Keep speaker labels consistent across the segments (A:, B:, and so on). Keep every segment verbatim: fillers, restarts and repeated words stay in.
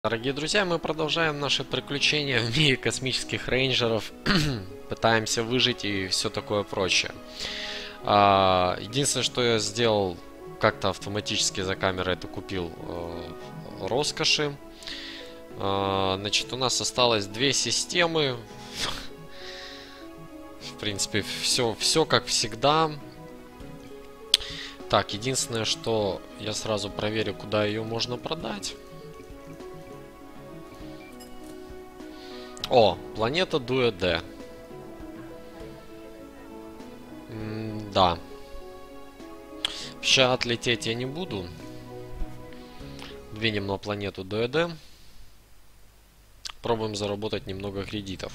A: Дорогие друзья, мы продолжаем наши приключения в мире космических рейнджеров. Пытаемся выжить и все такое прочее. А, единственное, что я сделал как-то автоматически за камерой, это купил э, роскоши. А, значит, у нас осталось две системы. В принципе, все, все как всегда. Так, единственное, что я сразу проверю, куда ее можно продать. О, планета Дуэде. Да. Сейчас отлететь я не буду. Двинем на планету Дуэде. Пробуем заработать немного кредитов.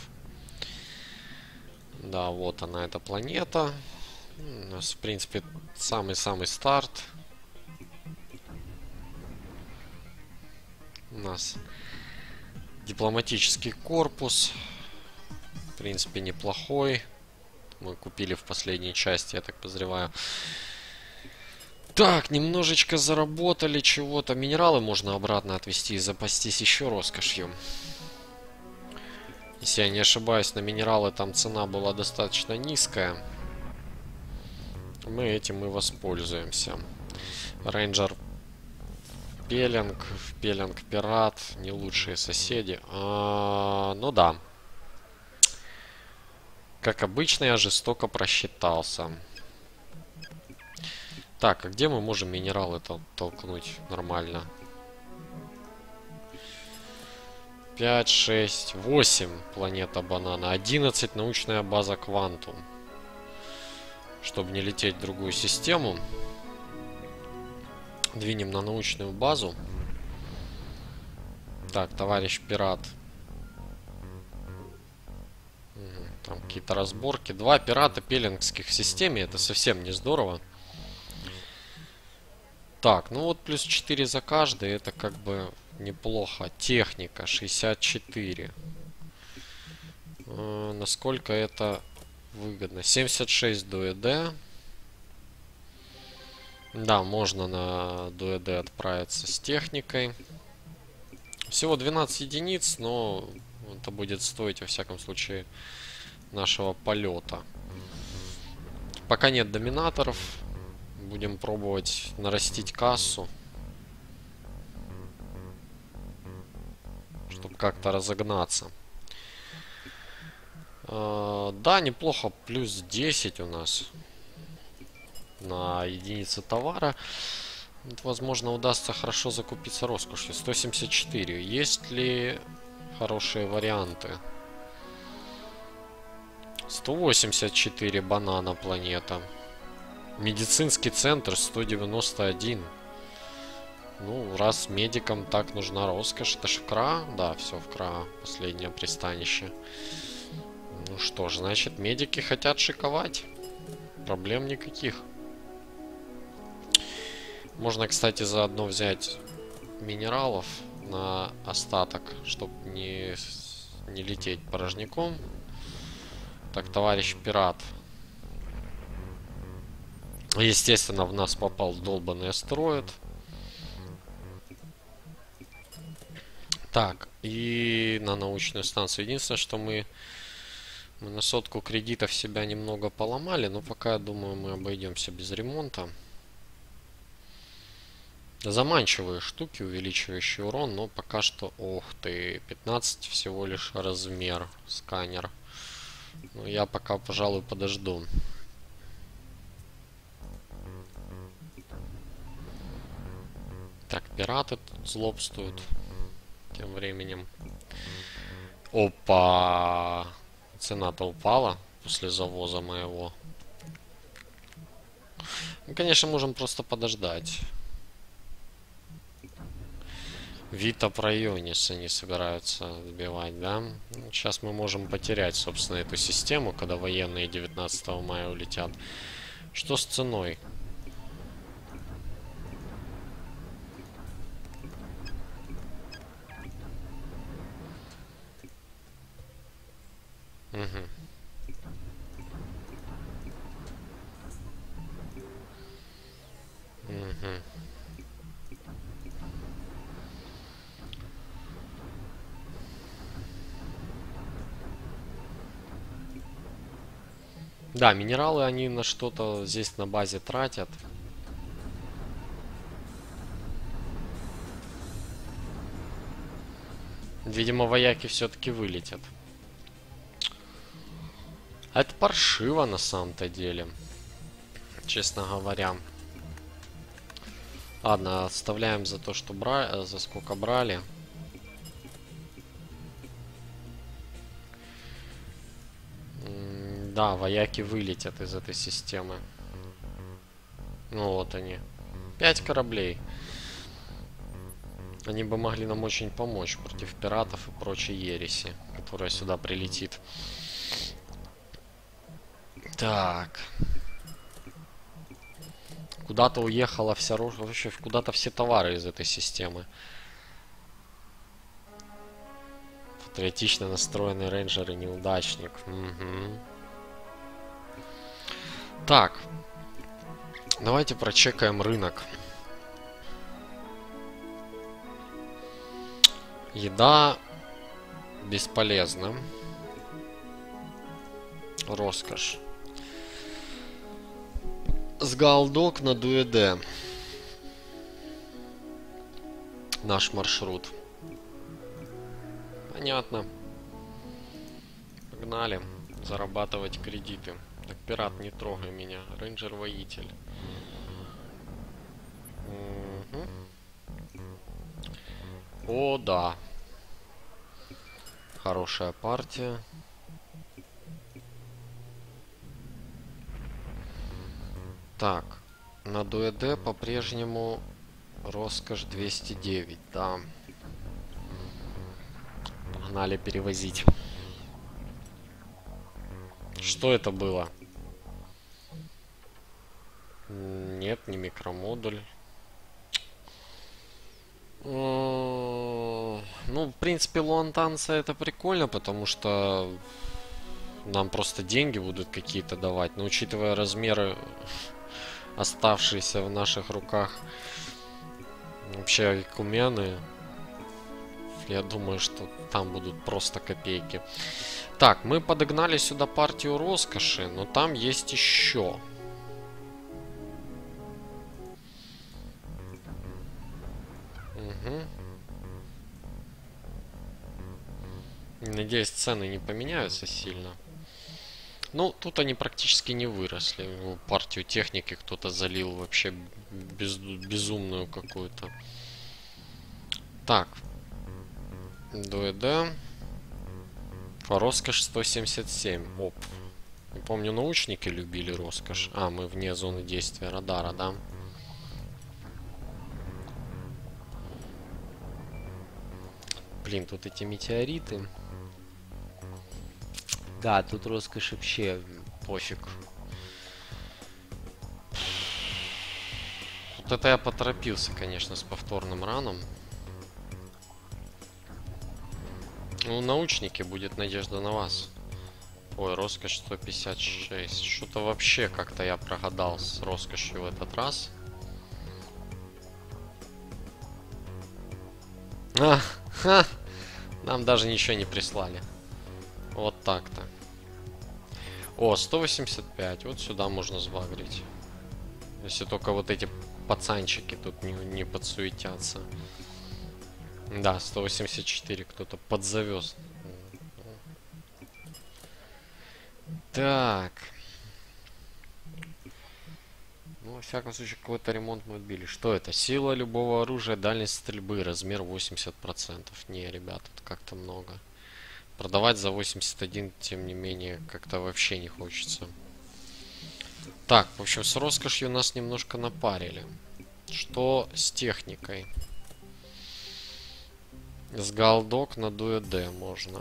A: Да, вот она, эта планета. У нас, в принципе, самый-самый старт. У нас дипломатический корпус. В принципе, неплохой. Мы купили в последней части, я так подозреваю. Так, немножечко заработали чего-то. Минералы можно обратно отвезти и запастись еще роскошью. Если я не ошибаюсь, на минералы там цена была достаточно низкая. Мы этим и воспользуемся. Рейнджер Пелинг, Пелинг Пират, не лучшие соседи. А, ну да. Как обычно, я жестоко просчитался. Так, а где мы можем минералы тол толкнуть нормально? пять, шесть, восемь планета банана. одиннадцать научная база Квантум. Чтобы не лететь в другую систему. Двинем на научную базу. Так, товарищ пират. Там какие-то разборки. Два пирата пелингских в системе. Это совсем не здорово. Так, ну вот плюс четыре за каждый. Это как бы неплохо. Техника шестьдесят четыре. Э, насколько это выгодно? семьдесят шесть Дуэде. Да, можно на Дуэде отправиться с техникой. Всего двенадцать единиц, но это будет стоить, во всяком случае, нашего полета. Пока нет доминаторов. Будем пробовать нарастить кассу. Чтобы как-то разогнаться. Э, да, неплохо. Плюс десять у нас на единицы товара. Вот, возможно, удастся хорошо закупиться роскошью. сто семьдесят четыре. Есть ли хорошие варианты? сто восемьдесят четыре банана планета. Медицинский центр сто девяносто один. Ну, раз медикам так нужна роскошь. Это ж Вкра? Да, все, Вкра. Последнее пристанище. Ну что ж, значит, медики хотят шиковать. Проблем никаких. Можно, кстати, заодно взять минералов на остаток, чтобы не, не лететь порожняком. Так, товарищ пират. Естественно, в нас попал долбанный астероид. Так, и на научную станцию. Единственное, что мы, мы на сотку кредитов себя немного поломали, но пока, я думаю, мы обойдемся без ремонта. Заманчивые штуки, увеличивающие урон, но пока что, ох ты, пятнадцать всего лишь размер сканер. Ну, я пока, пожалуй, подожду. Так, пираты тут злобствуют тем временем. Опа! Цена-то упала после завоза моего. Мы, конечно, можем просто подождать. Вита Прайонис они собираются сбивать, да? Сейчас мы можем потерять, собственно, эту систему, когда военные девятнадцатого мая улетят. Что с ценой? Угу. Угу. Да, минералы они на что-то здесь на базе тратят. Видимо, вояки все-таки вылетят. А это паршиво на самом-то деле. Честно говоря. Ладно, оставляем за то, что брали, за сколько брали. М, Да, вояки вылетят из этой системы. Ну вот они. Пять кораблей. Они бы могли нам очень помочь против пиратов и прочей ереси, которая сюда прилетит. Так. Куда-то уехала вся рожа, вообще куда-то все товары из этой системы. Патриотично настроенный рейнджер и неудачник. Угу. Так. Давайте прочекаем рынок. Еда бесполезна. Роскошь. Сгалдок на Дуэде. Наш маршрут. Понятно. Погнали. Зарабатывать кредиты. Так, пират, не трогай меня. Рейнджер-воитель. Угу. О, да. Хорошая партия. Так, на Дуэде по-прежнему роскошь двести девять, да. Погнали перевозить. Что это было? Нет, не микромодуль. Ну, в принципе, луантанца это прикольно, потому что нам просто деньги будут какие-то давать. Но учитывая размеры, оставшиеся в наших руках, вообще кумены, я думаю, что там будут просто копейки. Так, мы подогнали сюда партию роскоши, но там есть еще. Угу. Надеюсь, цены не поменяются сильно. Ну, тут они практически не выросли. Партию техники кто-то залил вообще без, безумную какую-то. Так. Дуэде. Роскошь сто семьдесят семь. Оп. Не помню, научники любили роскошь. А, мы вне зоны действия радара, да? Блин, тут эти метеориты. Да, тут роскошь вообще пофиг. Вот это я поторопился, конечно, с повторным раном. Ну, научники, будет надежда на вас. Ой, роскошь сто пятьдесят шесть. Что-то вообще как-то я прогадал с роскошью в этот раз. А, ха, нам даже ничего не прислали. Вот так-то. О, сто восемьдесят пять. Вот сюда можно сбагрить. Если только вот эти пацанчики тут не, не подсуетятся. Да, сто восемьдесят четыре кто-то подзавез. Так. Ну, во всяком случае, какой-то ремонт мы отбили. Что это? Сила любого оружия, дальность стрельбы, размер восемьдесят процентов. Не, ребят, это как-то много. Продавать за восемьдесят один, тем не менее, как-то вообще не хочется. Так, в общем, с роскошью нас немножко напарили. Что с техникой? С Галдок на Дуэде можно.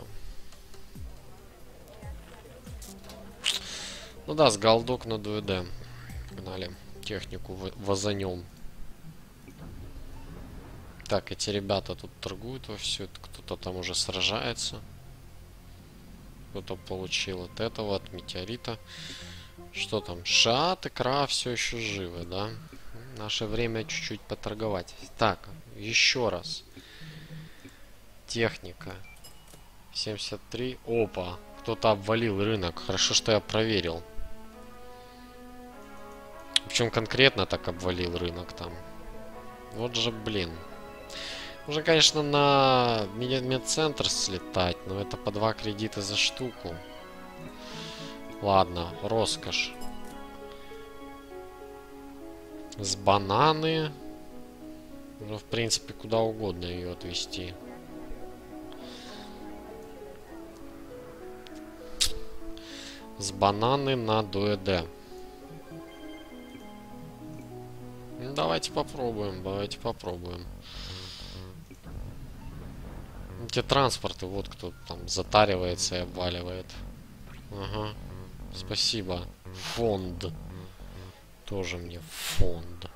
A: Ну да, с Галдок на Дуэде. Погнали. Технику возанем. Так, эти ребята тут торгуют вовсю. Кто-то там уже сражается. Кто-то получил от этого, от метеорита. Что там? Шат и Кра все еще живы, да? Наше время чуть-чуть поторговать. Так, еще раз. Техника. семьдесят три. Опа. Кто-то обвалил рынок. Хорошо, что я проверил. Причем конкретно так обвалил рынок там. Вот же, блин. Можно, конечно, на медцентр слетать, но это по два кредита за штуку. Ладно, роскошь. С бананы. Можно, в принципе, куда угодно ее отвезти. С бананы на ДОЭД. Ну, давайте попробуем, давайте попробуем. Эти транспорты, вот кто там затаривается и обваливает. Ага, спасибо. Фонд. Тоже мне фонд.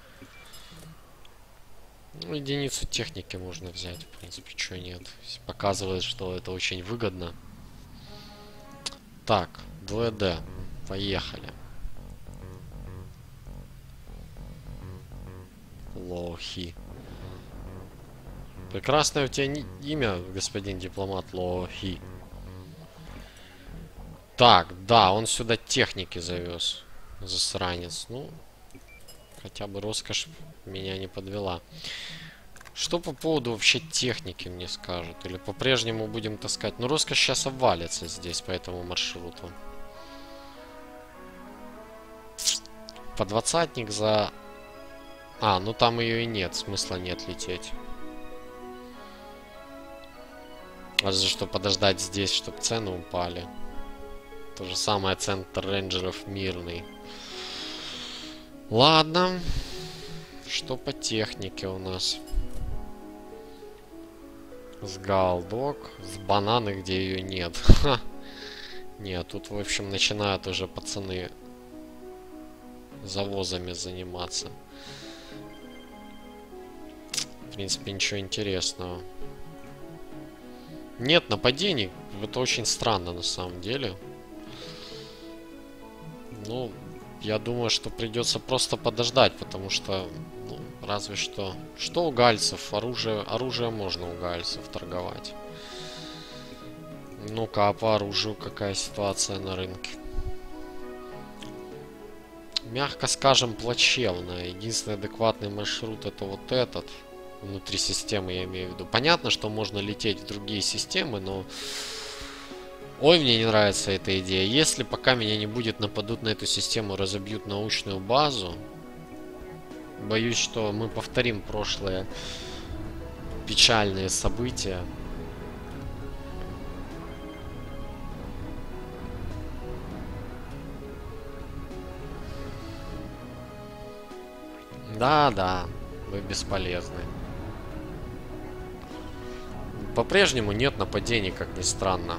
A: Ну, единицу техники можно взять, в принципе, чего нет. Показывает, что это очень выгодно. Так, ДОЭД. Поехали. Лохи. Прекрасное у тебя имя, господин дипломат Лохи. Так, да, он сюда техники завез. Засранец. Ну, хотя бы роскошь меня не подвела. Что по поводу вообще техники мне скажут? Или по-прежнему будем таскать? Ну, роскошь сейчас обвалится здесь по этому маршруту. По двадцатник за... А, ну там ее и нет. Смысла нет лететь. Разве что подождать здесь, чтобы цены упали. То же самое, центр рейнджеров мирный. Ладно. Что по технике у нас? С Галдок. С бананы, где ее нет. Ха. Нет, тут, в общем, начинают уже пацаны завозами заниматься. В принципе, ничего интересного. Нет нападений. Это очень странно на самом деле. Ну, я думаю, что придется просто подождать, потому что, ну, разве что... Что у гальцев? Оружие, оружие можно у гальцев торговать. Ну-ка, а по оружию какая ситуация на рынке? Мягко скажем, плачевно. Единственный адекватный маршрут это вот этот. Внутри системы, я имею в виду. Понятно, что можно лететь в другие системы, но... Ой, мне не нравится эта идея. Если пока меня не будет, нападут на эту систему, разобьют научную базу. Боюсь, что мы повторим прошлые печальные события. Да-да, вы бесполезны. По-прежнему нет нападений, как ни странно.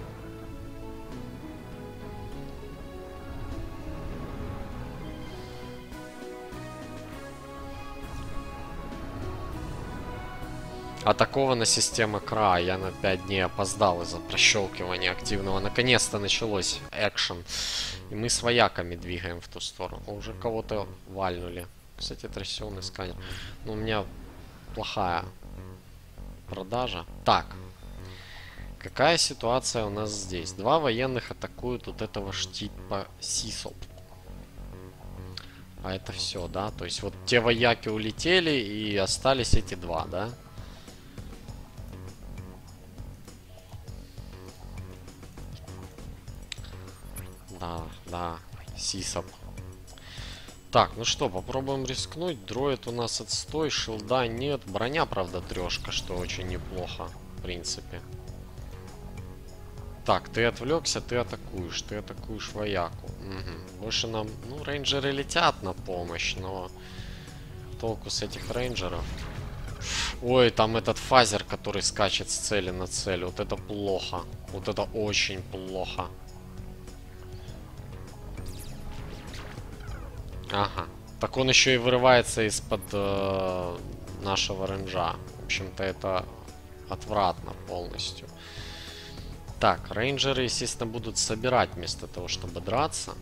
A: Атакована система КРА. Я на пять дней опоздал из-за прощелкивания активного. Наконец-то началось экшен. И мы с вояками двигаем в ту сторону. Уже кого-то вальнули. Кстати, трассионный сканер. Но у меня плохая продажа. Так. Какая ситуация у нас здесь? Два военных атакуют вот этого штипа Сисоп. А это все, да? То есть вот те вояки улетели и остались эти два, да? Да, да, Сисоп. Так, ну что, попробуем рискнуть. Дроид у нас отстой, шилда нет. Броня, правда, трешка, что очень неплохо, в принципе. Так, ты отвлекся, ты атакуешь. Ты атакуешь вояку. Угу. Больше нам... Ну, рейнджеры летят на помощь, но... Толку с этих рейнджеров. Ой, там этот фазер, который скачет с цели на цель. Вот это плохо. Вот это очень плохо. Ага. Так он еще и вырывается из-под э, нашего рейнджа. В общем-то, это отвратно полностью. Так, рейнджеры, естественно, будут собирать вместо того, чтобы драться.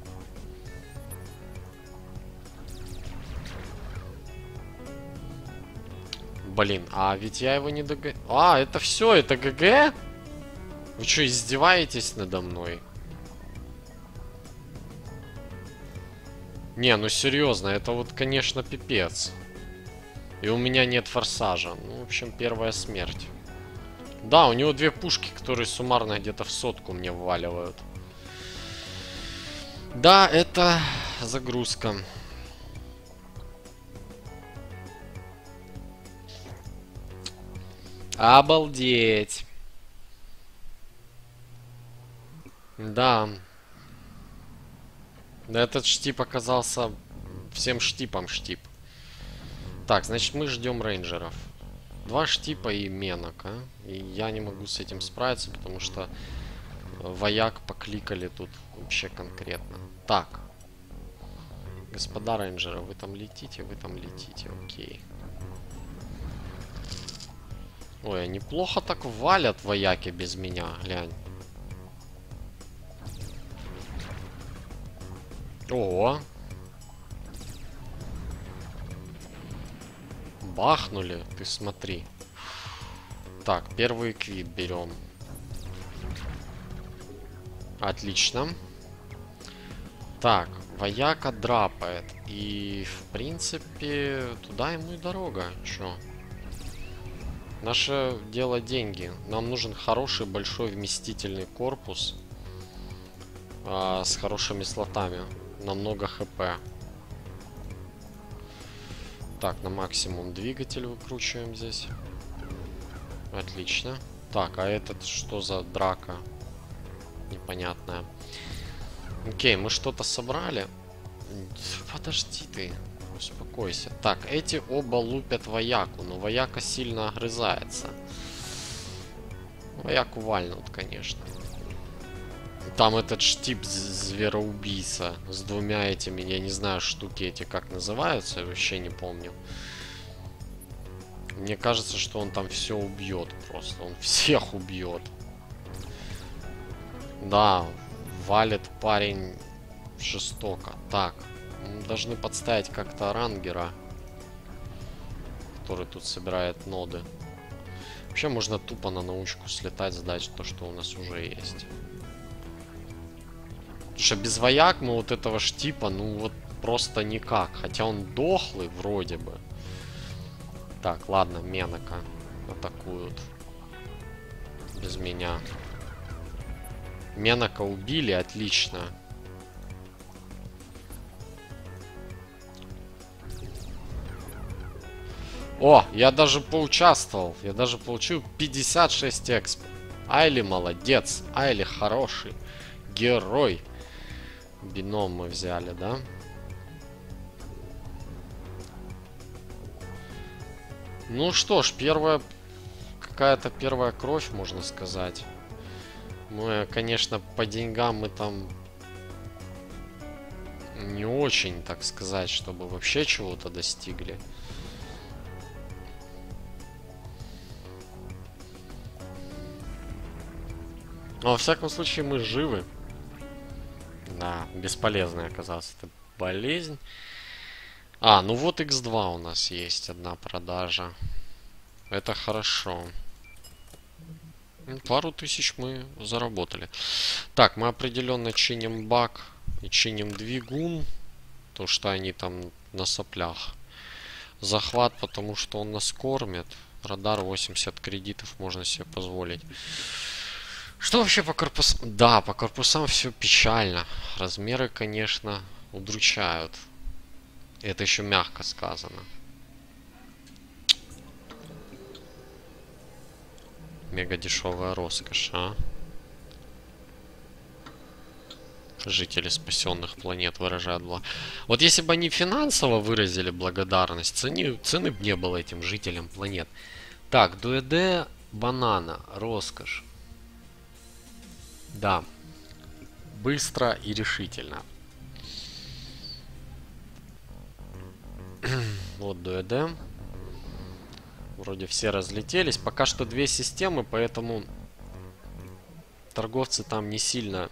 A: Блин, а ведь я его не дог... А, это все, это ГГ? Вы что, издеваетесь надо мной? Не, ну серьезно, это вот, конечно, пипец. И у меня нет форсажа. Ну, в общем, первая смерть. Да, у него две пушки, которые суммарно где-то в сотку мне вваливают. Да, это загрузка. Обалдеть. Да. Да, этот штип оказался всем штипом штип. Так, значит, мы ждем рейнджеров. Два штипа и менок, а? И я не могу с этим справиться, потому что вояк покликали тут вообще конкретно. Так. Господа рейнджеры, вы там летите, вы там летите, окей. Ой, они плохо так валят вояки без меня, глянь. О! Бахнули, ты смотри. Так, первый квит берем. Отлично. Так, вояка драпает. И, в принципе, туда ему и дорога. Чё? Наше дело деньги. Нам нужен хороший, большой, вместительный корпус. А, с хорошими слотами. На много хп. Так, на максимум двигатель выкручиваем здесь. Отлично. Так, а этот что за драка? Непонятная. Окей, мы что-то собрали. Подожди ты. Успокойся. Так, эти оба лупят вояку, но вояка сильно огрызается. Вояку вальнут, конечно. Там этот штип звероубийца с двумя этими, я не знаю, штуки эти как называются, я вообще не помню. Мне кажется, что он там все убьет просто. Он всех убьет. Да, валит парень жестоко. Так, мы должны подставить как-то рангера, который тут собирает ноды. Вообще можно тупо на научку слетать, сдать то, что у нас уже есть. Потому что без вояк мы вот этого штипа, ну вот просто никак. Хотя он дохлый вроде бы. Так, ладно, менока атакуют. Без меня. Менока убили, отлично. О, я даже поучаствовал. Я даже получил пятьдесят шесть эксп. Айли молодец. Айли хороший. Герой. Бином мы взяли, да? Ну что ж, первая... Какая-то первая кровь, можно сказать. Мы, конечно, по деньгам мы там... Не очень, так сказать, чтобы вообще чего-то достигли. Но во всяком случае мы живы. Да, бесполезная оказалась эта болезнь. А, ну вот икс два у нас есть одна продажа. Это хорошо. Пару тысяч мы заработали. Так, мы определенно чиним бак и чиним двигун. То, что они там на соплях. Захват, потому что он нас кормит. Радар восемьдесят кредитов можно себе позволить. Что вообще по корпусам? Да, по корпусам все печально. Размеры, конечно, удручают. Это еще мягко сказано. Мега дешевая роскошь, а? Жители спасенных планет выражают бла. Вот если бы они финансово выразили благодарность, цены, цены бы не было этим жителям планет. Так, дуэде банана, роскошь. Да. Быстро и решительно. Вот дуэде. Вроде все разлетелись. Пока что две системы, поэтому торговцы там не сильно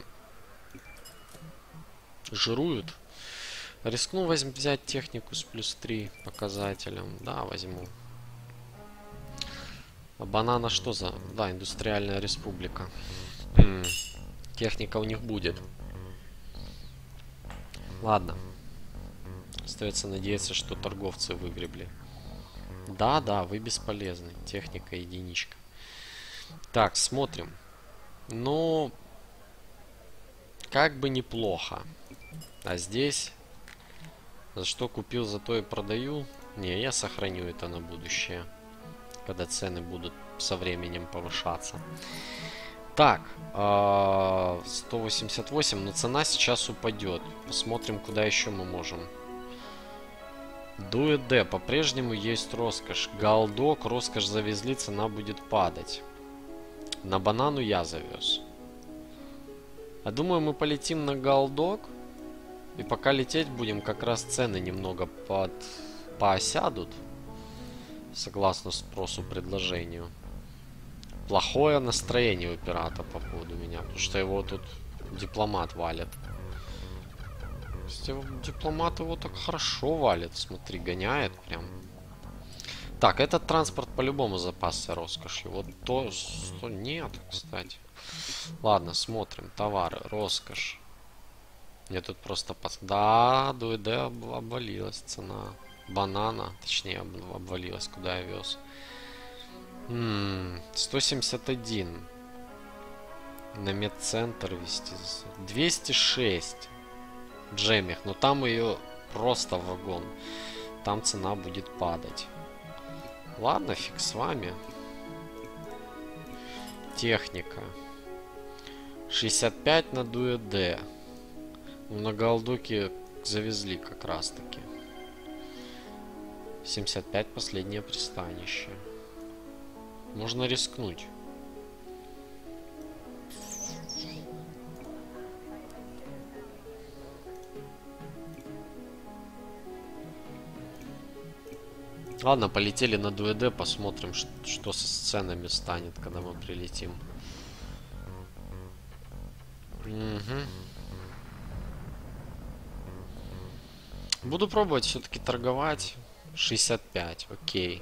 A: жируют. Рискну возьм взять технику с плюс три показателем. Да, возьму. А банана что за... Да, индустриальная республика. М -м, техника у них будет. Ладно. Остается надеяться, что торговцы выгребли. Да, да, вы бесполезны. Техника единичка. Так, смотрим. Ну, как бы неплохо. А здесь, за что купил, за то и продаю. Не, я сохраню это на будущее, когда цены будут со временем повышаться. Так, сто восемьдесят восемь, но цена сейчас упадет. Посмотрим, куда еще мы можем. Дуэд по-прежнему есть роскошь. Галдок, роскошь завезли, цена будет падать. На банану я завез. Я думаю, мы полетим на Галдок. И пока лететь будем, как раз цены немного под... поосядут. Согласно спросу, предложению. Плохое настроение у пирата по поводу меня. Потому что его тут дипломат валит. Дипломат его так хорошо валит. Смотри, гоняет прям. Так, этот транспорт по-любому запасся роскошью. Вот то, что нет, кстати. Ладно, смотрим. Товары, роскошь. Мне тут просто... Пос... Да, ДУЭД об... обвалилась цена. Банана, точнее, об... обвалилась, куда я вез. М-м, сто семьдесят один. На медцентр вести. двести шесть. Джемих, но там ее просто вагон. Там цена будет падать. Ладно, фиг с вами. Техника. шестьдесят пять на ДУЭД. На Галдоке завезли как раз таки. семьдесят пять последнее пристанище. Можно рискнуть. Ладно, полетели на ДУЭД, посмотрим, что со сценами станет, когда мы прилетим. Угу. Буду пробовать все-таки торговать. шестьдесят пять, окей.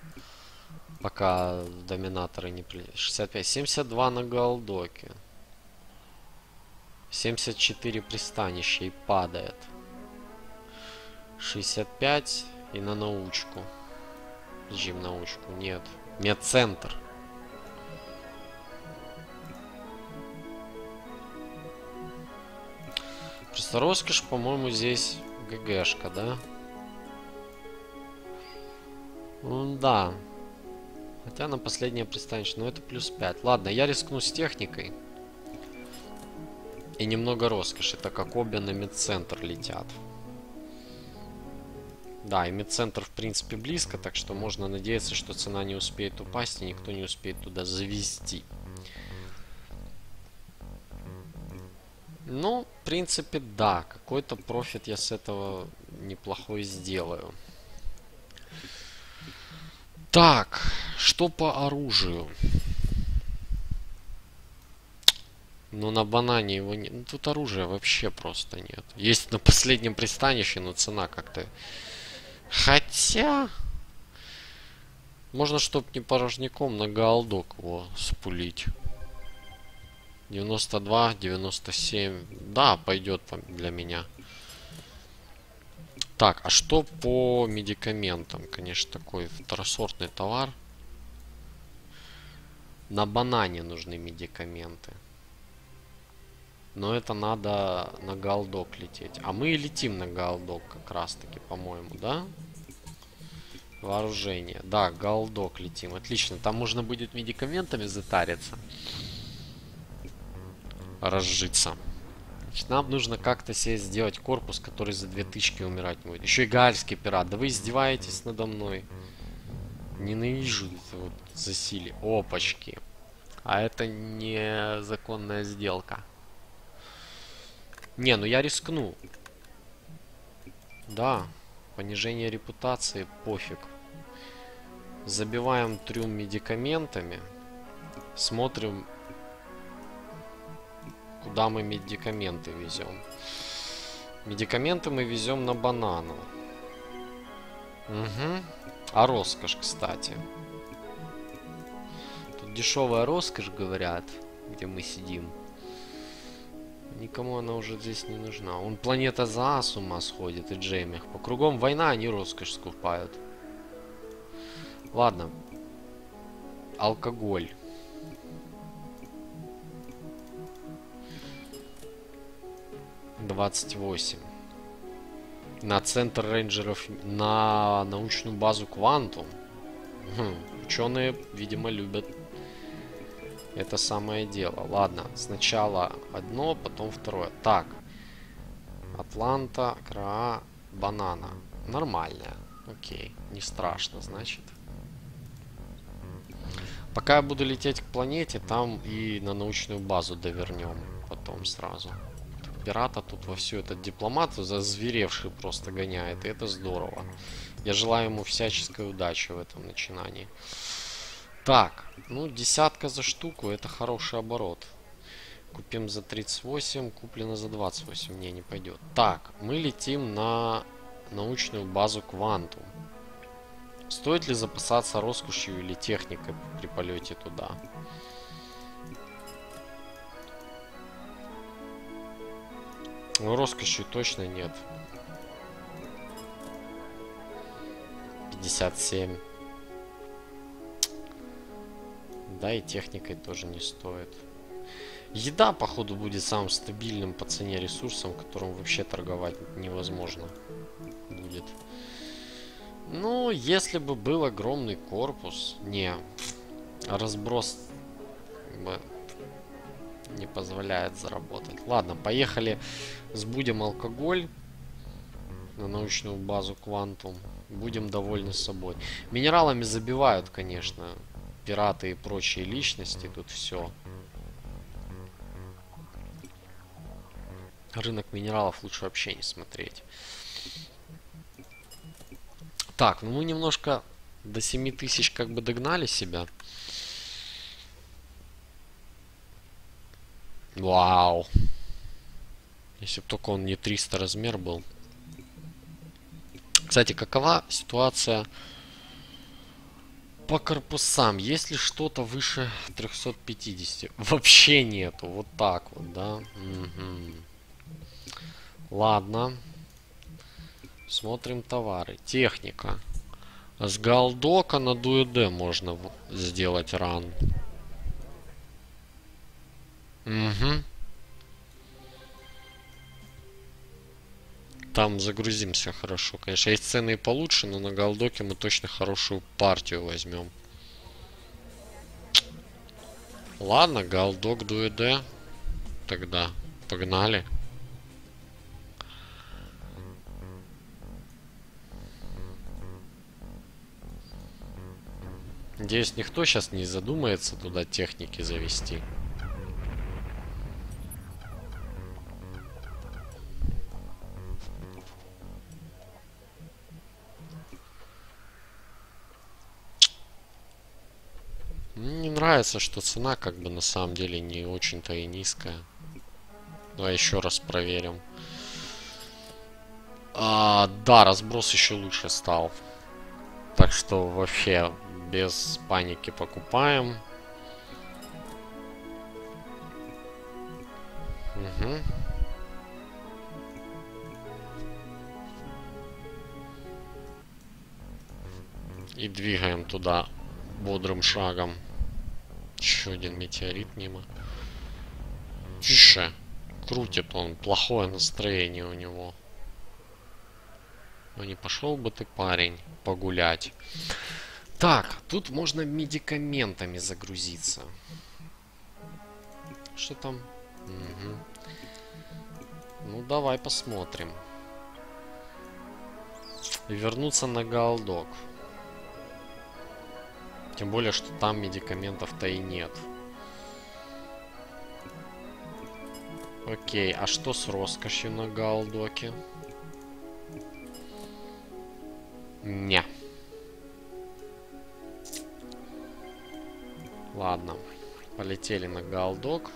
A: Пока доминаторы не прилетят. шестьдесят пять, семьдесят два на Галдоке. семьдесят четыре пристанища и падает. шестьдесят пять и на научку. Жим научку, нет. Медцентр. Просто роскошь, по-моему, здесь ГГшка, да? Ну да. Хотя на последнее пристанище, но это плюс пять. Ладно, я рискну с техникой. И немного роскоши, так как обе на медцентр летят. Да, и медцентр в принципе близко, так что можно надеяться, что цена не успеет упасть и никто не успеет туда завести. Ну, в принципе, да, какой-то профит я с этого неплохой сделаю. Так, что по оружию? Ну, на банане его нет. Ну, тут оружия вообще просто нет. Есть на последнем пристанище, но цена как-то... Хотя... Можно, чтоб не порожняком, на Галдок его спулить. девяносто два, девяносто семь. Да, пойдет для меня. Так, а что по медикаментам? Конечно, такой второсортный товар. На банане нужны медикаменты. Но это надо на Галдок лететь. А мы летим на Галдок как раз таки, по-моему, да? Вооружение. Да, Галдок летим. Отлично. Там можно будет медикаментами затариться. Разжиться. Значит, нам нужно как-то себе сделать корпус, который за две тысячи умирать будет. Еще и гаальский пират. Да вы издеваетесь надо мной. Ненавижу это вот засилие. Опачки. А это не законная сделка. Не, ну я рискну. Да. Понижение репутации, пофиг. Забиваем трюм медикаментами. Смотрим, куда мы медикаменты везем. Медикаменты мы везем на банану. Угу. А роскошь, кстати. Тут дешевая роскошь, говорят, где мы сидим. Никому она уже здесь не нужна. Он планета за с ума сходит и Джеймих. По кругом война, они роскошь скупают. Ладно. Алкоголь. двадцать восемь. На центр рейнджеров, на научную базу Квантум. Хм, ученые, видимо, любят это самое дело. Ладно, сначала одно, потом второе. Так. Атланта, Краа, Банана. Нормальная. Окей, не страшно, значит. Пока я буду лететь к планете, там и на научную базу довернем. Потом сразу. Пирата тут вовсю этот дипломат зазверевший просто гоняет. И это здорово. Я желаю ему всяческой удачи в этом начинании. Так, ну десятка за штуку, это хороший оборот. Купим за тридцать восемь, куплено за двадцать восемь. Не, не пойдет. Так, мы летим на научную базу Квантум. Стоит ли запасаться роскошью или техникой при полете туда? Ну, роскошью точно нет. пятьдесят семь. Да, и техникой тоже не стоит. Еда, походу, будет самым стабильным по цене ресурсом, которым вообще торговать невозможно будет. Ну, если бы был огромный корпус... Не, разброс как бы не позволяет заработать. Ладно, поехали, сбудем алкоголь на научную базу Квантум. Будем довольны собой. Минералами забивают, конечно, пираты и прочие личности. Тут все. Рынок минералов лучше вообще не смотреть. Так, ну мы немножко до семи тысяч как бы догнали себя. Вау. Если бы только он не триста размер был. Кстати, какова ситуация по корпусам? Есть ли что-то выше трёхсот пятидесяти? Вообще нету. Вот так вот, да? Угу. Ладно. Смотрим товары. Техника. С Галдока на Дуэде можно сделать ран. Угу. Там загрузимся хорошо. Конечно, есть цены и получше, но на Галдоке мы точно хорошую партию возьмем. Ладно, Галдок Дуэде. Тогда погнали. Надеюсь, никто сейчас не задумается туда техники завести. Мне не нравится, что цена как бы на самом деле не очень-то и низкая. Давай еще раз проверим. А, да, разброс еще лучше стал. Так что вообще без паники покупаем. Угу. И двигаем туда бодрым шагом. Еще один метеорит мимо. Тише. Крутит он. Плохое настроение у него. Ну не пошел бы ты, парень, погулять. Так, тут можно медикаментами загрузиться. Что там? Угу. Ну давай посмотрим. И вернуться на Галдок. Тем более, что там медикаментов-то и нет. Окей, а что с роскошью на Галдоке? Не. Ладно, полетели на Галдок.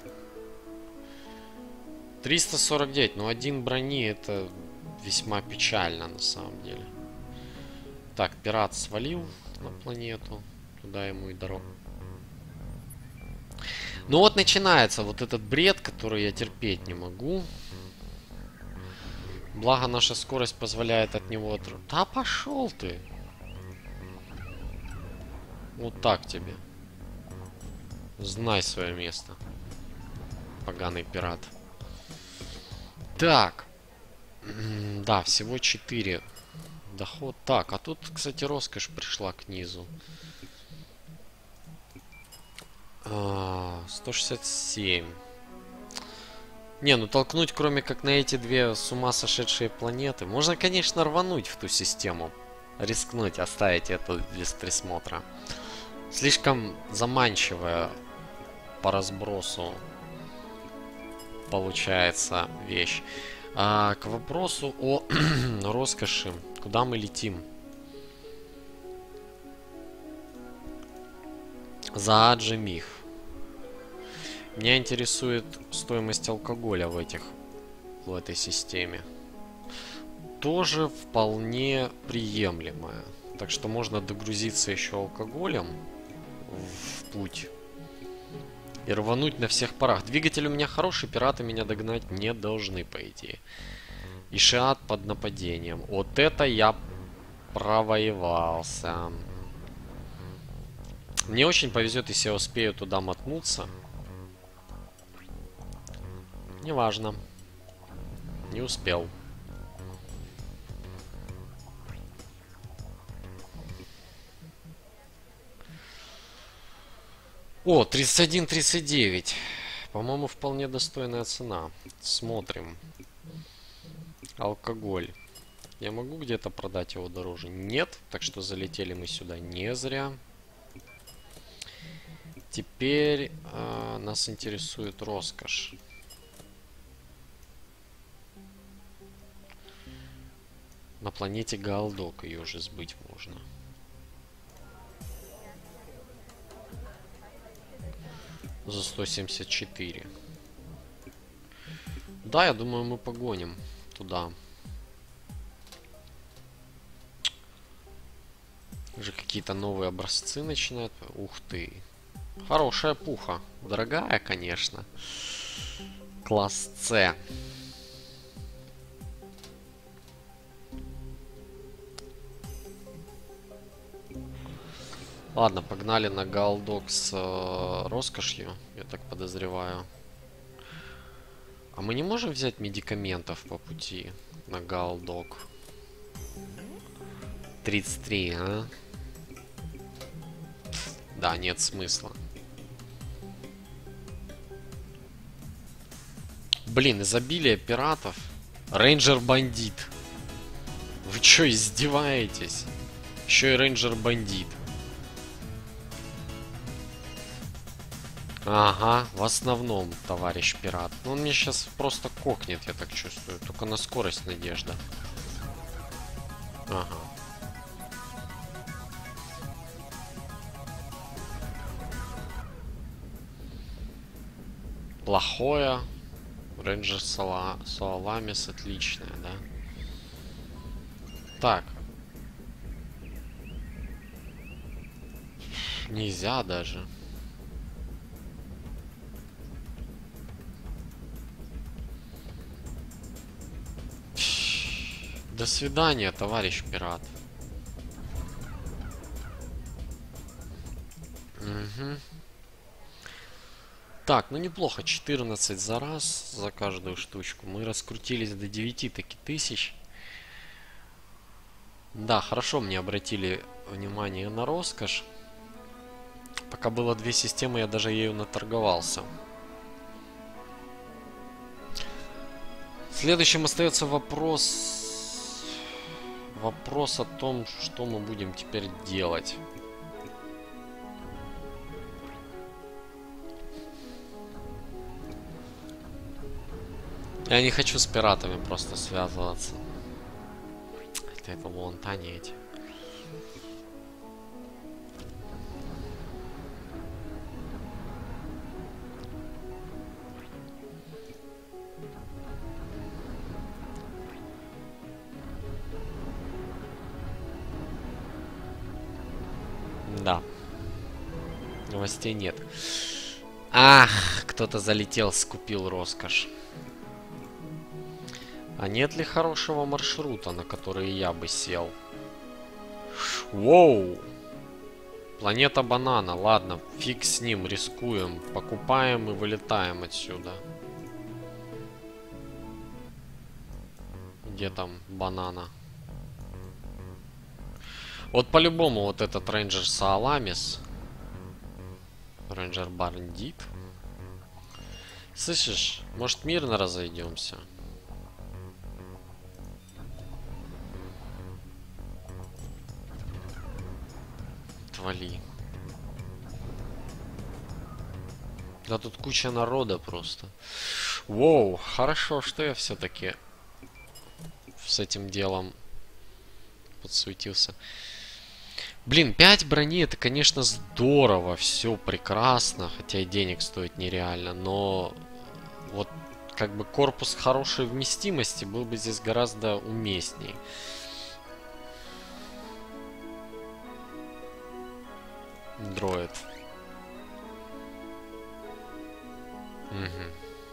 A: триста сорок девять, но один брони это весьма печально на самом деле. Так, пират свалил на планету. Туда ему и дорога. Ну вот начинается вот этот бред, который я терпеть не могу. Благо наша скорость позволяет от него... Отр... Да пошел ты! Вот так тебе. Знай свое место. Поганый пират. Так. Да, всего четыре. Доход. Так, а тут, кстати, роскошь пришла к низу. А, сто шестьдесят семь. Не, ну толкнуть, кроме как на эти две с ума сошедшие планеты. Можно, конечно, рвануть в ту систему. Рискнуть, оставить это без присмотра. Слишком заманчивая по разбросу получается вещь. А, к вопросу о роскоши. Куда мы летим? За Аджемих. Меня интересует стоимость алкоголя в этих, в этой системе. Тоже вполне приемлемая. Так что можно догрузиться еще алкоголем в путь. И рвануть на всех парах. Двигатель у меня хороший, пираты меня догнать не должны, по идее. Ишиат под нападением. Вот это я провоевался. Мне очень повезет, если я успею туда мотнуться. Неважно. Не успел. О, тридцать один тридцать девять. По-моему, вполне достойная цена. Смотрим. Алкоголь. Я могу где-то продать его дороже? Нет. Так что залетели мы сюда не зря. Теперь э, нас интересует роскошь. На планете Галдок ее уже сбыть можно. За сто семьдесят четыре. Да, я думаю, мы погоним туда. Уже какие-то новые образцы начинают. Ух ты. Хорошая пуха. Дорогая, конечно. Класс С. Ладно, погнали на Галдок с э, роскошью, я так подозреваю. А мы не можем взять медикаментов по пути на Галдок? тридцать три, а? Да, нет смысла. Блин, изобилие пиратов. Рейнджер-бандит. Вы чё, издеваетесь? Еще и рейнджер-бандит. Ага, в основном, товарищ пират. Ну, он мне сейчас просто кокнет, я так чувствую. Только на скорость надежда. Ага. Плохое. Рейнджер Саламис отличная, да? Так. Нельзя даже. До свидания, товарищ пират. Угу. Так, ну неплохо. четырнадцать за раз, за каждую штучку. Мы раскрутились до девяти таки тысяч. Да, хорошо мне обратили внимание на роскошь. Пока было две системы, я даже ею наторговался. Следующим остается вопрос... Вопрос о том, что мы будем теперь делать. Я не хочу с пиратами просто связываться. Это, это вон Тани эти. Да. Новостей нет. Ах, кто-то залетел, скупил роскошь. А нет ли хорошего маршрута, на который я бы сел? Воу! Планета банана. Ладно, фиг с ним, рискуем. Покупаем и вылетаем отсюда. Где там банана? Вот по-любому вот этот рейнджер Сааламис. Рейнджер Бандит. Слышишь, может мирно разойдемся? Твали. Да тут куча народа просто. Воу, хорошо, что я все-таки с этим делом подсуетился. Блин, пять брони это, конечно, здорово, все прекрасно, хотя и денег стоит нереально, но вот как бы корпус хорошей вместимости был бы здесь гораздо уместней. Дроид. Угу.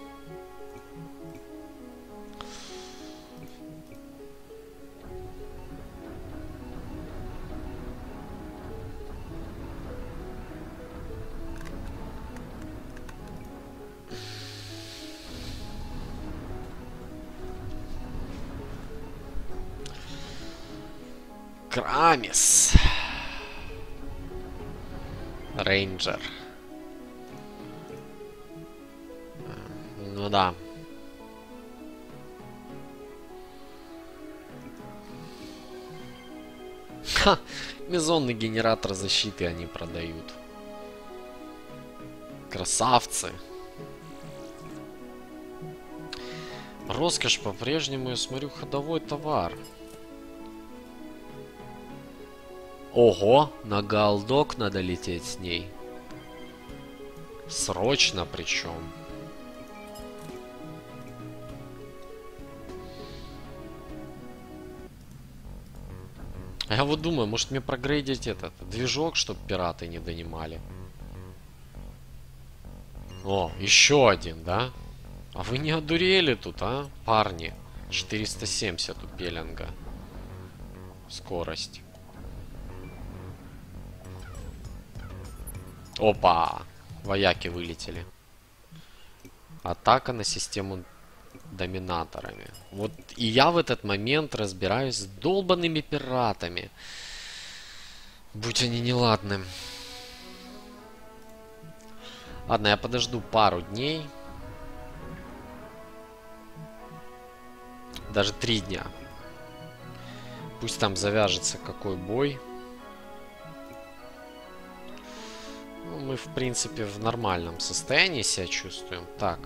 A: Крамис. Рейнджер. Ну да. Ха! Мезонный генератор защиты они продают. Красавцы. Роскошь по-прежнему, я смотрю, ходовой товар. Ого, на Галдок надо лететь с ней. Срочно причем. Я вот думаю, может мне прогрейдить этот движок, чтобы пираты не донимали. О, еще один, да? А вы не одурели тут, а, парни? четыреста семьдесят у пеленга. Скорость. Опа! Вояки вылетели. Атака на систему доминаторами. Вот и я в этот момент разбираюсь с долбанными пиратами. Будь они неладны. Ладно, я подожду пару дней. Даже три дня. Пусть там завяжется какой бой. Ну, мы, в принципе, в нормальном состоянии себя чувствуем. Так.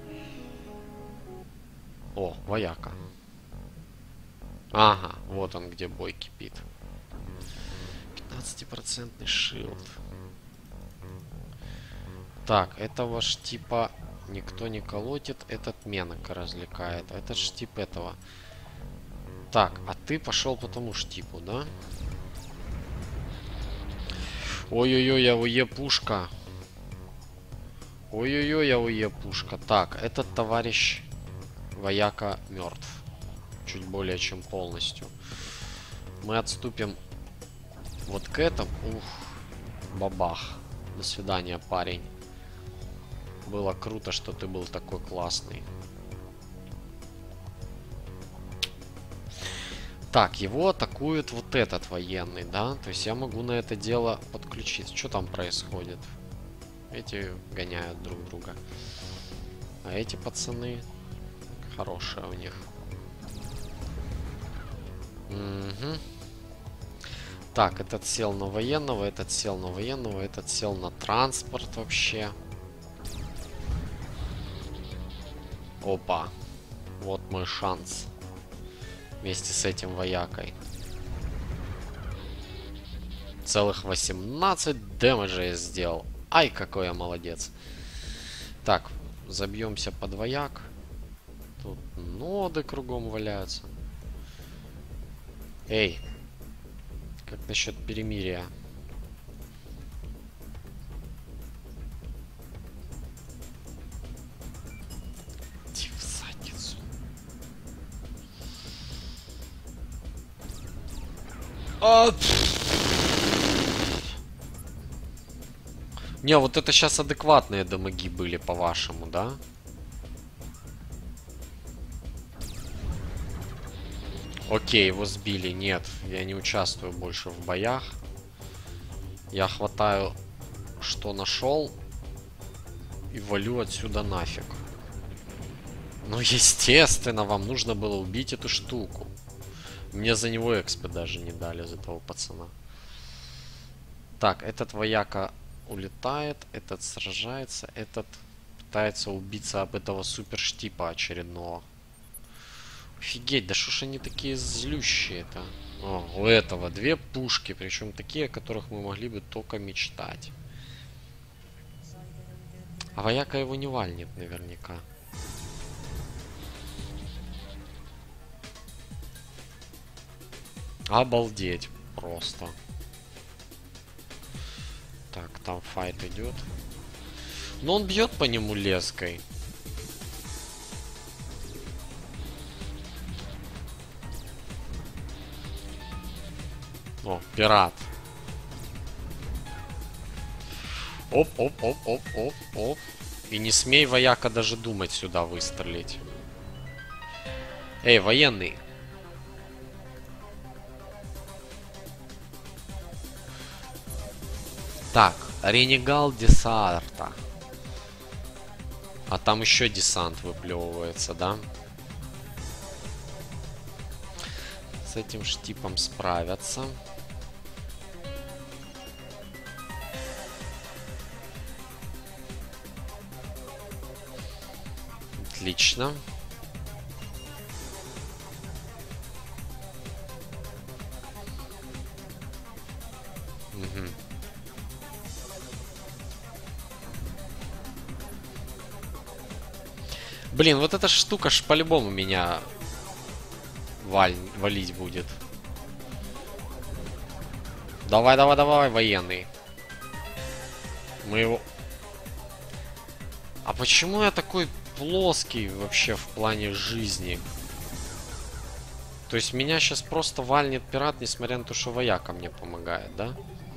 A: О, вояка. Ага, вот он, где бой кипит. пятнадцатипроцентный шилд. Так, этого ж типа никто не колотит. Этот менок развлекает. А этот ж тип этого. Так, а ты пошел по тому штипу, да? Ой-ой-ой, АОЕ пушка. Ой-ой-ой, АОЕ пушка. Так, этот товарищ вояка мертв. Чуть более чем полностью. Мы отступим вот к этому. Ух, бабах. До свидания, парень. Было круто, что ты был такой классный. Так, его атакует вот этот военный, да? То есть я могу на это дело подключиться. Что там происходит? Эти гоняют друг друга. А эти пацаны... Хорошая у них. Угу. Так, этот сел на военного, этот сел на военного, этот сел на транспорт вообще. Опа. Вот мой шанс. Вместе с этим воякой. Целых восемнадцать дэмэджа я сделал. Ай, какой я молодец. Так, забьемся под вояк. Тут ноды кругом валяются. Эй, как насчет перемирия? А... Не, вот это сейчас адекватные дамаги были, по-вашему, да? Окей, его сбили. Нет, я не участвую больше в боях. Я хватаю, что нашел, и валю отсюда нафиг. Ну, естественно, вам нужно было убить эту штуку. Мне за него экспы даже не дали, за того пацана. Так, этот вояка улетает, этот сражается, этот пытается убиться об этого суперштипа очередного. Офигеть, да что ж они такие злющие-то? О, у этого две пушки, причем такие, о которых мы могли бы только мечтать. А вояка его не вальнет наверняка. Обалдеть просто. Так, там файт идет. Но он бьет по нему леской. О, пират. Оп, оп, оп, оп, оп, оп. И не смей, вояка, даже думать сюда выстрелить. Эй, военный. Так, Ренегал Десарта. А там еще десант выплевывается, да? С этим штипом справятся. Отлично. Угу. Блин, вот эта штука ж по-любому меня валь... валить будет. Давай, давай, давай, военный. Мы его... А почему я такой плоский вообще в плане жизни? То есть меня сейчас просто вальнет пират, несмотря на то, что вояка мне помогает, да?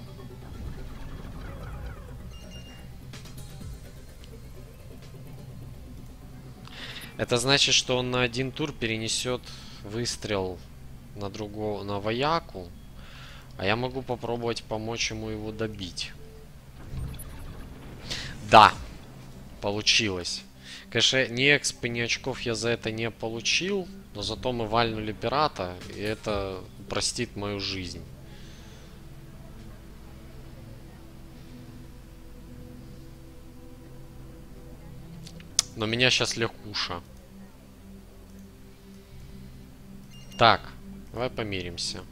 A: Это значит, что он на один тур перенесет выстрел на другого, на вояку. А я могу попробовать помочь ему его добить. Да, получилось. Конечно, ни экспы, ни очков я за это не получил. Но зато мы вальнули пирата. И это упростит мою жизнь. Но меня сейчас легкуша. Так, давай помиримся.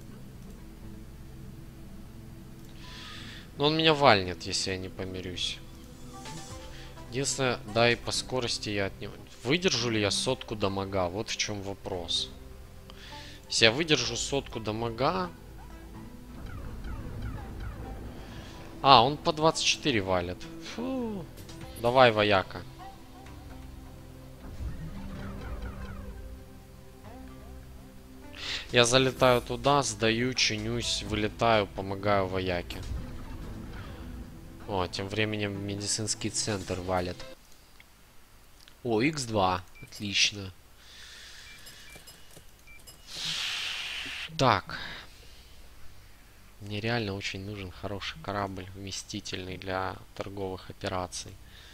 A: Но он меня вальнет, если я не помирюсь. Единственное, да, и по скорости я от него... Выдержу ли я сотку дамага? Вот в чем вопрос. Если я выдержу сотку дамага... А, он по двадцать четыре валит. Фу. Давай, вояка. Я залетаю туда, сдаю, чинюсь, вылетаю, помогаю вояке. О, тем временем медицинский центр валит. О, икс два. Отлично. Так. Мне реально очень нужен хороший корабль, вместительный для торговых операций.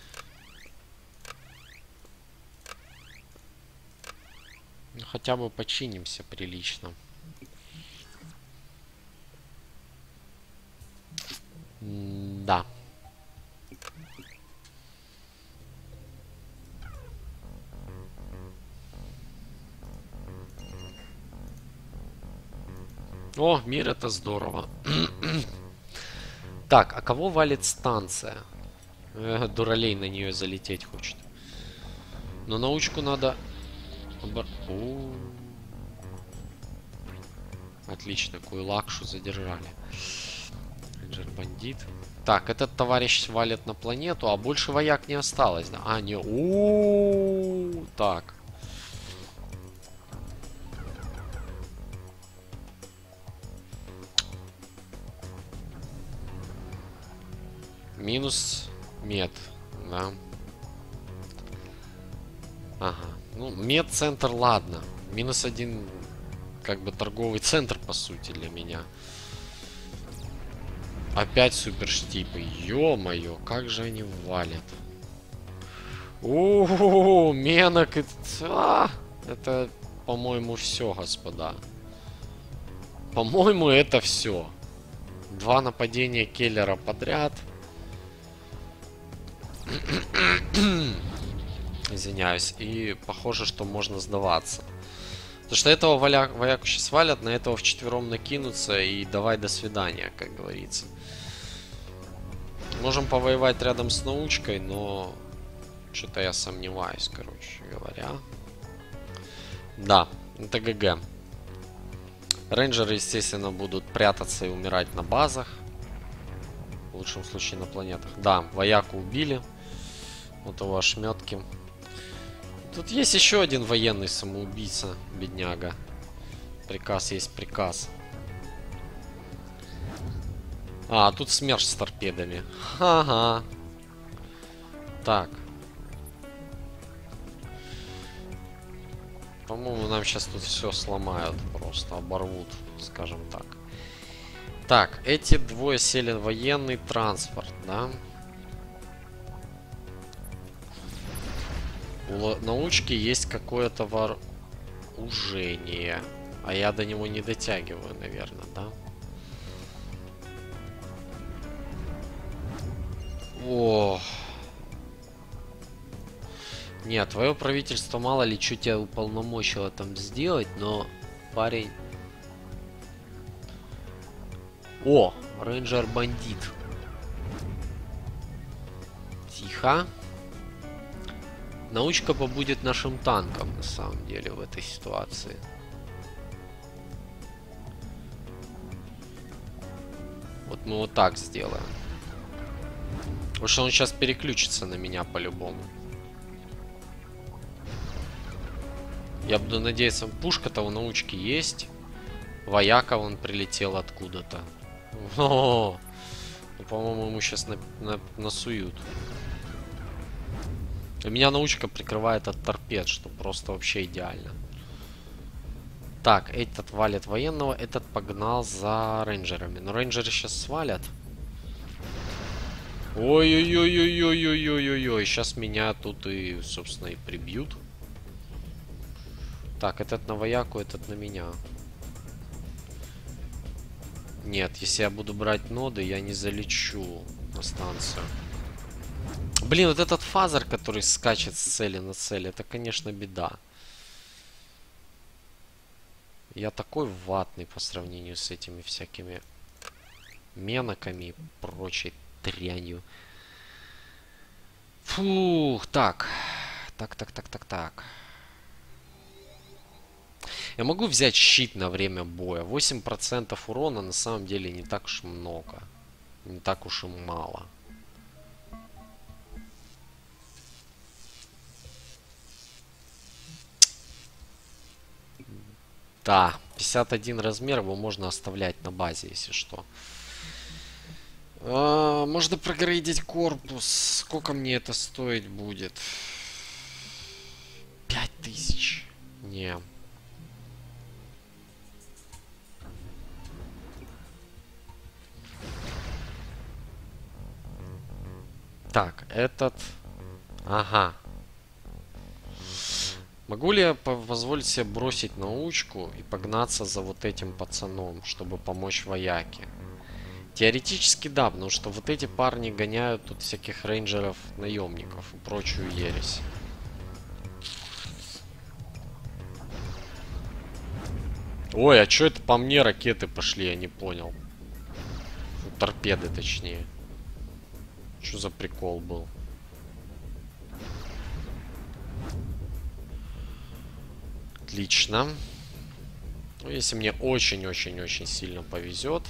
A: Ну, хотя бы починимся прилично. М-да. О, мир, это здорово. Так, а кого валит станция? Э, дуралей на нее залететь хочет. Но научку надо... Обор... О-о-о. Отлично, Куйлакшу задержали. Рейнджер бандит. Так, этот товарищ валит на планету, а больше вояк не осталось. Да? А, не... У-у-у. Так. Минус мед, да. Ага. Ну, медцентр, ладно. Минус один, как бы, торговый центр, по сути, для меня. Опять суперштипы. Ё-моё, как же они валят. У-у-у, менок. Это, это по-моему, все, господа. По-моему, это все. Два нападения Келлера подряд. Извиняюсь. И похоже, что можно сдаваться. Потому что этого вояк, вояку сейчас валят, на этого вчетвером накинутся и давай до свидания, как говорится. Можем повоевать рядом с научкой, но что-то я сомневаюсь, короче говоря. Да, это ГГ. Рейнджеры, естественно, будут прятаться и умирать на базах. В лучшем случае на планетах. Да, вояку убили. Вот его ошметки. Тут есть еще один военный самоубийца, бедняга. Приказ есть приказ. А, тут смерч с торпедами. Ага. Так. По-моему, нам сейчас тут все сломают. Просто оборвут, скажем так. Так, эти двое сели в военный транспорт, да? У научки есть какое-то вооружение. А я до него не дотягиваю, наверное, да? О. Нет, твое правительство мало ли что тебя уполномочило там сделать, но парень... О, рейнджер-бандит. Тихо. Научка побудет нашим танком, на самом деле, в этой ситуации. Вот мы вот так сделаем. Потому что он сейчас переключится на меня по-любому. Я буду надеяться, пушка-то у научки есть. Вояка он прилетел откуда-то. Ну, по-моему, ему сейчас на, на, насуют. У меня научка прикрывает от торпед, что просто вообще идеально. Так, этот валит военного, этот погнал за рейнджерами. Но рейнджеры сейчас свалят. Ой-ой-ой-ой-ой-ой-ой-ой-ой. Сейчас меня тут и, собственно, и прибьют. Так, этот на вояку, этот на меня. Нет, если я буду брать ноды, я не залечу на станцию. Блин, вот этот фазер, который скачет с цели на цель, это, конечно, беда. Я такой ватный по сравнению с этими всякими меноками и прочей дрянью. Фух, так. Так, так, так, так, так. Я могу взять щит на время боя. восемь процентов урона на самом деле не так уж много. Не так уж и мало. Да, пятьдесят один размер, его можно оставлять на базе, если что. А, можно прогрейдить корпус. Сколько мне это стоить будет? пять тысяч. Не. Так, этот... Ага. Могу ли я позволить себе бросить научку и погнаться за вот этим пацаном, чтобы помочь вояке? Теоретически да, потому что вот эти парни гоняют тут всяких рейнджеров, наемников и прочую ересь. Ой, а чё это по мне ракеты пошли, я не понял. Торпеды, точнее. Что за прикол был? Отлично. Ну, если мне очень-очень-очень сильно повезет,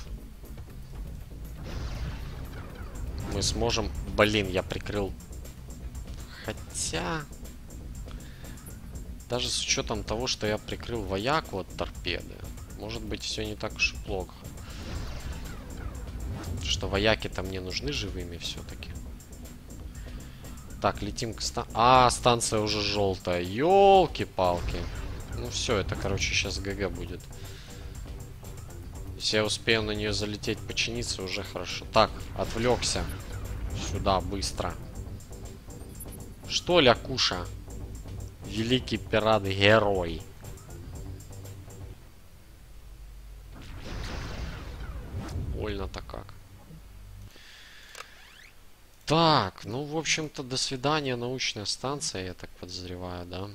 A: мы сможем... Блин, я прикрыл... Хотя... Даже с учетом того, что я прикрыл вояку от торпеды, может быть, все не так уж и плохо. Что вояки-то мне нужны живыми все-таки. Так, летим к станции. А, станция уже желтая. Ёлки-палки. Ну все, это, короче, сейчас ГГ будет. Если я успею на нее залететь, починиться, уже хорошо. Так, отвлекся. Сюда, быстро. Что, Лякуша? Великий пират-герой. Больно-то как. Так, ну, в общем-то, до свидания, научная станция, я так подозреваю, да?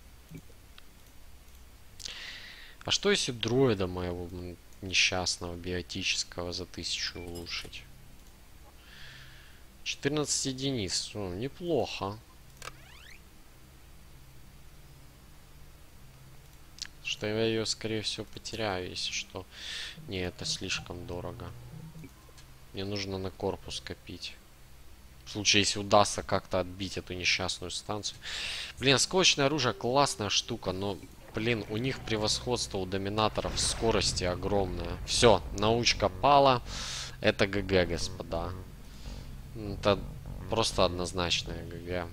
A: А что если дроида моего несчастного биотического за тысячу улучшить? четырнадцать единиц. Ну, неплохо. Что я ее, скорее всего, потеряю, если что. Не, это слишком дорого. Мне нужно на корпус копить. В случае, если удастся как-то отбить эту несчастную станцию. Блин, осколочное оружие классная штука, но, блин, у них превосходство у доминаторов скорости огромное. Все, научка пала. Это ГГ, господа. Это просто однозначное ГГ.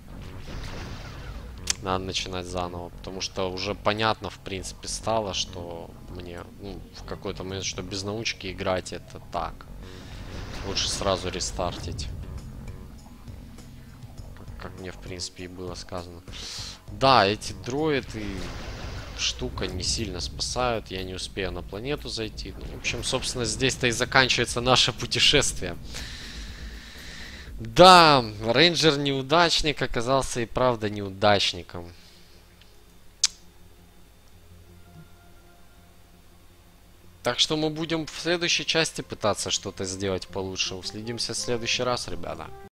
A: Надо начинать заново, потому что уже понятно, в принципе, стало, что мне, ну, в какой-то момент, что без научки играть это так. Лучше сразу рестартить. Как мне, в принципе, и было сказано. Да, эти дроиды, штука, не сильно спасают. Я не успею на планету зайти. Ну, в общем, собственно, здесь-то и заканчивается наше путешествие. Да, рейнджер-неудачник оказался и правда неудачником. Так что мы будем в следующей части пытаться что-то сделать получше. Уследимся в следующий раз, ребята.